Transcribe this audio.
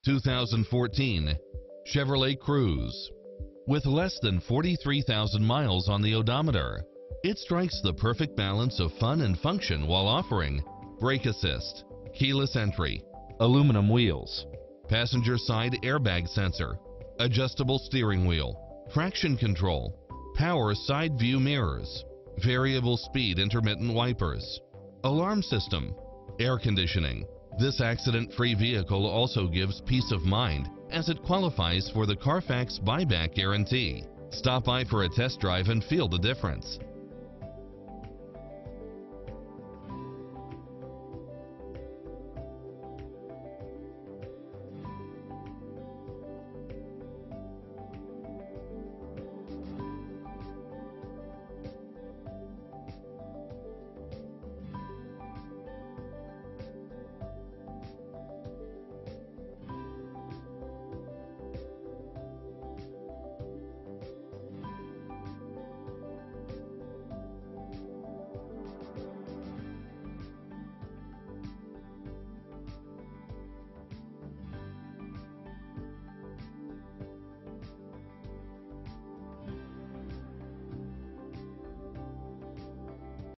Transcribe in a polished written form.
2014 Chevrolet Cruze. With less than 43,000 miles on the odometer, it strikes the perfect balance of fun and function while offering brake assist, keyless entry, aluminum wheels, passenger side airbag sensor, adjustable steering wheel, traction control, power side view mirrors, variable speed intermittent wipers, alarm system, air conditioning. This accident-free vehicle also gives peace of mind as it qualifies for the Carfax buyback guarantee. Stop by for a test drive and feel the difference.